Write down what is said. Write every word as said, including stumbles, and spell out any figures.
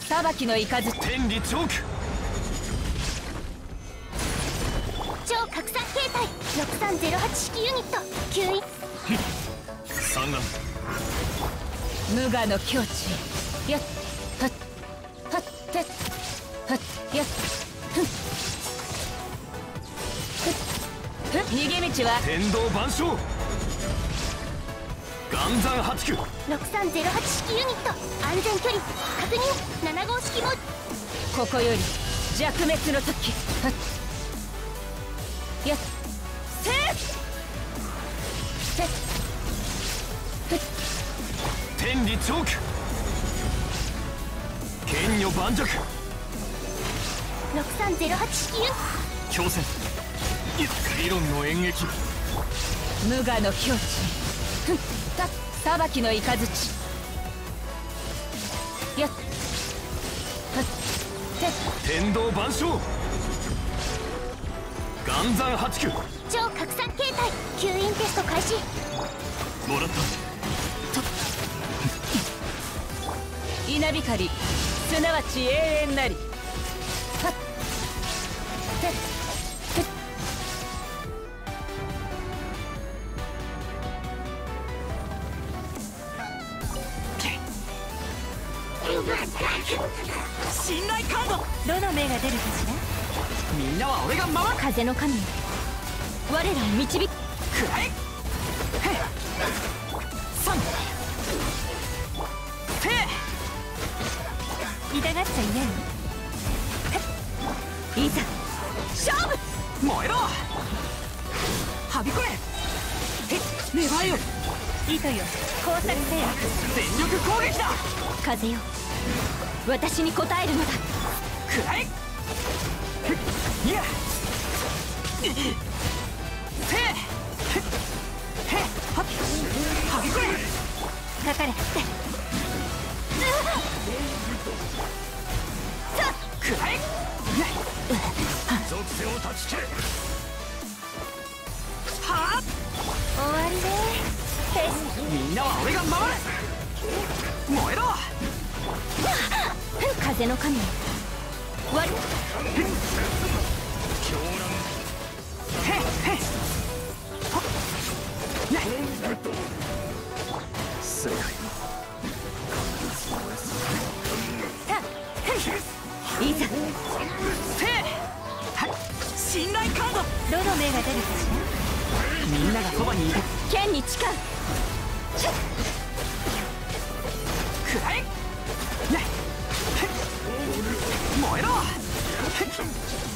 裁きの雷天理チョーク超拡散形態ろくさんゼロはち式ユニット吸引産卵無我の境地やっはっはってはっやっふんふん逃げ道は天道万象岩山八九ろくさんゼロはち式ユニット安全距離確認なな号式もここより弱滅の時はっやっせーせっふっ天理チョーク剣女盤石ろくさんゼロはち式ユニット強戦理論の演劇無我の境地ふんた裁きの雷やっはっせっ天道万象岩山八九超拡散形態吸引テスト開始もらった稲光すなわち永遠なりはっせっふっ信頼カードどの目が出るかしらみんなは俺が守る風の神よ我らを導くくらえへっさんせ痛がっちゃいないのいざ勝負燃えろはびこれへっ芽生えよ糸よ工作せよ全力攻撃だ風よ私に応えるのだくらえふっいやせへっへっはっはびこれかかれくらえ属性を断ち切れはあ終わりねみんなは俺が守る燃えろ風の神よ我へっへっはっね正解いざせはい信頼カードどの目が出るかしみんながそばにいるら剣に誓うくらえねへっ燃えろへっ